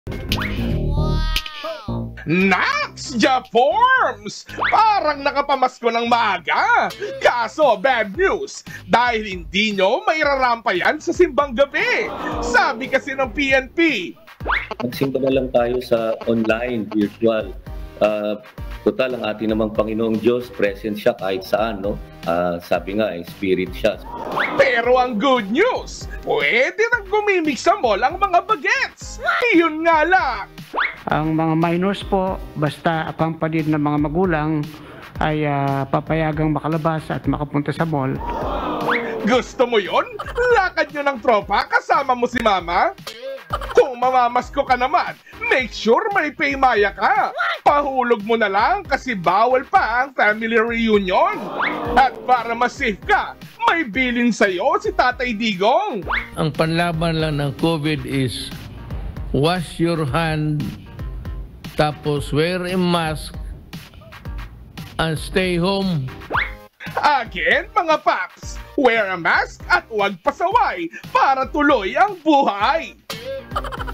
Nax! Jaforms! Parang nakapamasko ng maaga. Kaso, bad news. Dahil hindi nyo mairarampa yan sa simbang gabi. Sabi kasi ng PNP. Magsimba na lang tayo sa online, virtual. Total, ang ating namang Panginoong Diyos, present siya kahit saan, no? Sabi nga, spirit siya. Pero ang good news, pwede nang gumimik sa mall ang mga bagets. Yun nga lang. Ang mga minors po, basta accompanied ng mga magulang, ay papayagang makalabas at makapunta sa mall. Gusto mo yon? Lakad nyo ng tropa kasama mo si mama? Kung mamamasko ka naman, make sure may paymaya ka. Pahulog mo na lang kasi bawal pa ang family reunion. At para mas safe ka, may bilin sa'yo si Tatay Digong. Ang panlaban lang ng COVID is wash your hand, tapos wear a mask, and stay home. Again, mga paps, wear a mask at huwag pasaway para tuloy ang buhay.